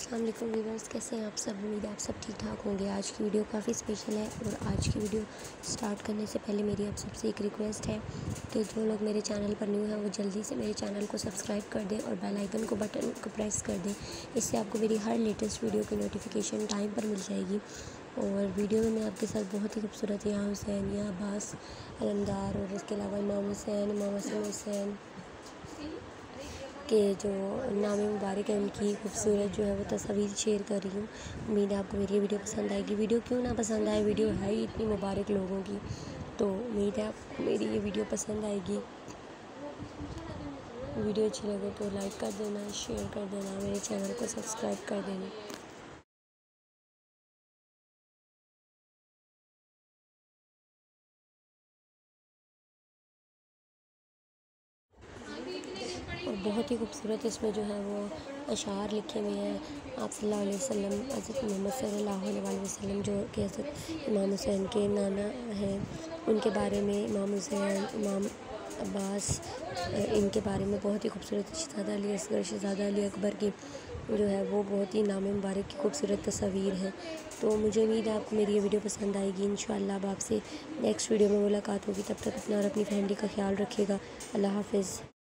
अस्सलाम वालेकुम व्यूअर्स, कैसे हैं आप सब। उम्मीद है आप सब ठीक ठाक होंगे। आज की वीडियो काफ़ी स्पेशल है और आज की वीडियो स्टार्ट करने से पहले मेरी आप सबसे एक रिक्वेस्ट है कि जो लोग मेरे चैनल पर न्यू हैं वो जल्दी से मेरे चैनल को सब्सक्राइब कर दें और बेल आइकन को बटन को प्रेस कर दें। इससे आपको मेरी हर लेटेस्ट वीडियो की नोटिफिकेशन टाइम पर मिल जाएगी। और वीडियो में मैं आपके साथ बहुत ही खूबसूरत यहाँ हुसैन, यहाँ अब्बास अलमदार और इसके अलावा इमाम हुसैन, इमाम हसन हुसैन के जो नाम मुबारक है उनकी खूबसूरत जो है वो तस्वीर शेयर कर रही हूँ। उम्मीद है आपको मेरी ये वीडियो पसंद आएगी। वीडियो क्यों ना पसंद आए, वीडियो है ही इतनी मुबारक लोगों की, तो उम्मीद है आपको मेरी ये वीडियो पसंद आएगी। वीडियो अच्छी लगे तो लाइक कर देना, शेयर कर देना, मेरे चैनल को सब्सक्राइब कर देना। और बहुत ही खूबसूरत इसमें जो है वो अशार लिखे हुए हैं। आप सल्लल्लाहु अलैहि वसल्लम, हज़रत मोहम्मद सल्लल्लाहु अलैहि वसल्लम जो कि हज़रत इमाम हुसैन के नाना हैं, उनके बारे में, इमाम हुसैन, इमाम अब्बास, इनके बारे में बहुत ही खूबसूरत शहज़ादा अली असगर, शहज़ादा अली अकबर की जो है वो बहुत ही नाम मुबारक की खूबसूरत तस्वीर है। तो मुझे उम्मीद है आपको मेरी ये वीडियो पसंद आएगी। इंशाअल्लाह अब आपसे नेक्स्ट वीडियो में मुलाकात होगी। तब तक अपना और अपनी फैमिली का ख्याल रखिएगा। अल्लाह हाफ़िज़।